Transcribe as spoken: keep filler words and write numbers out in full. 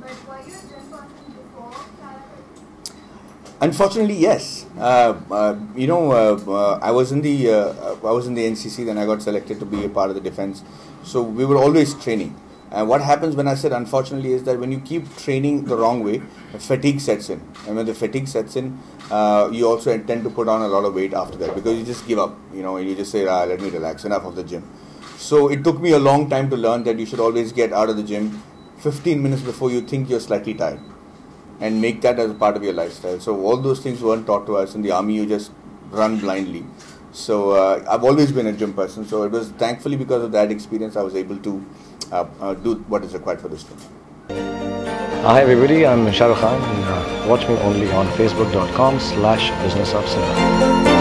But were you a gym person before Saala Khadoos? Unfortunately, yes. Uh, uh, you know, uh, uh, I was in the uh, I was in the N C C. Then I got selected to be a part of the defense. So we were always training. And what happens when I said unfortunately is that when you keep training the wrong way, fatigue sets in. And when the fatigue sets in, uh, you also tend to put on a lot of weight after that because you just give up. You know, and you just say, ah, let me relax. Enough of the gym. So it took me a long time to learn that you should always get out of the gym fifteen minutes before you think you're slightly tired. And make that as a part of your lifestyle. So all those things weren't taught to us. In the army, you just run blindly. So uh, I've always been a gym person. So it was thankfully because of that experience I was able to uh, uh, do what is required for this film. Hi everybody, I'm Shah Rukh Khan. And, uh, watch me only on facebook dot com slash business of cinema.